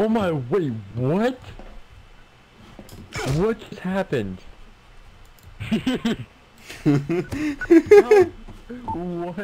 Oh my, wait, what? What just happened? How? What?